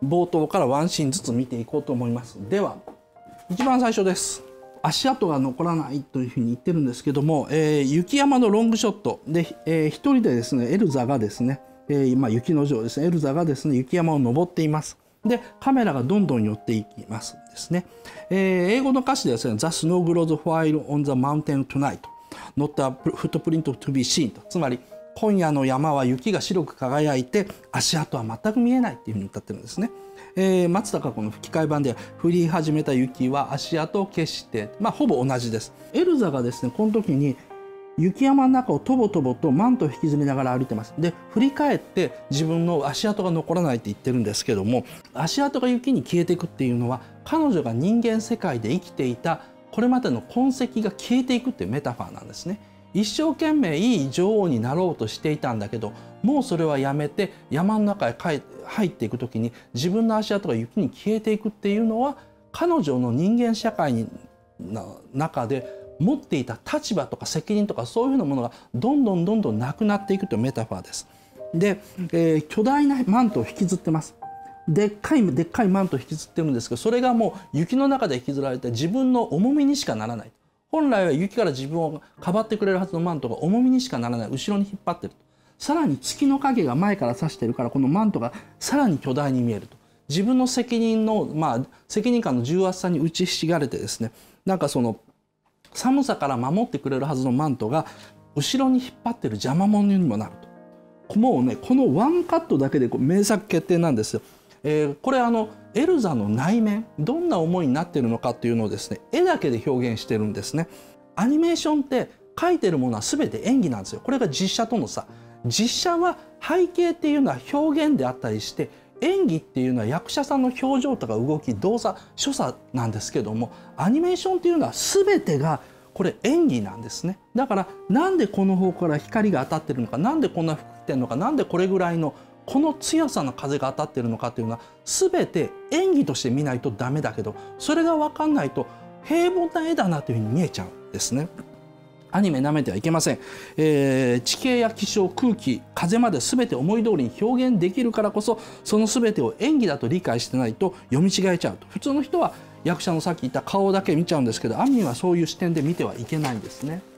冒頭からワンシーンずつ見ていこうと思います。では一番最初です。足跡が残らないというふうに言ってるんですけども、雪山のロングショットで、一人でですねエルザがですね、雪の女王ですねエルザがですね雪山を登っています。でカメラがどんどん寄っていきますですね。英語の歌詞でですね「The snow grows while on the mountain tonight not a footprint to be seen」と、つまり今夜の山は雪が白く輝いて足跡は全く見えないっていうふうに歌ってるんですね。松たか子の吹き替え版では降り始めた雪は足跡を消して、ほぼ同じです。エルザがですねこの時に雪山の中をとぼとぼとマントを引きずりながら歩いてます。で振り返って自分の足跡が残らないって言ってるんですけども、足跡が雪に消えていくっていうのは彼女が人間世界で生きていたこれまでの痕跡が消えていくっていうメタファーなんですね。一生懸命いい女王になろうとしていたんだけど、もうそれはやめて山の中へ入っていく時に自分の足跡が雪に消えていくっていうのは、彼女の人間社会の中で持っていた立場とか責任とかそういうふうなものがどんどんなくなっていくというメタファーです。で、巨大なマントを引きずってます。でっかいマントを引きずってるんですけど、それがもう雪の中で引きずられて自分の重みにしかならない。本来は雪から自分をかばってくれるはずのマントが重みにしかならない、後ろに引っ張ってると。さらに月の影が前から差してるから、このマントがさらに巨大に見えると。自分の責任の、責任感の重圧さに打ちひしがれてですね、なんかその寒さから守ってくれるはずのマントが後ろに引っ張ってる邪魔者にもなると。もうねこのワンカットだけで名作決定なんですよ。これエルザの内面どんな思いになっているのかっていうのをですね絵だけで表現してるんですね。アニメーションって描いてるものは全て演技なんですよ。これが実写との差。実写は背景っていうのは表現であったりして、演技っていうのは役者さんの表情とか動き、動作、所作なんですけども、アニメーションっていうのは全てがこれ演技なんですね。だからなんでこの方から光が当たってるのか、なんでこんな服着てるのか、なんでこれぐらいのこの強さの風が当たってるのかっていうのは全て演技として見ないとダメだけど、それが分かんないと平凡な絵だなというふうに見えちゃうんですね。アニメ舐めてはいけません。地形や気象、空気、風まで全て思い通りに表現できるからこそ、その全てを演技だと理解してないと読み違えちゃうと。普通の人は役者のさっき言った顔だけ見ちゃうんですけど、アニメはそういう視点で見てはいけないんですね。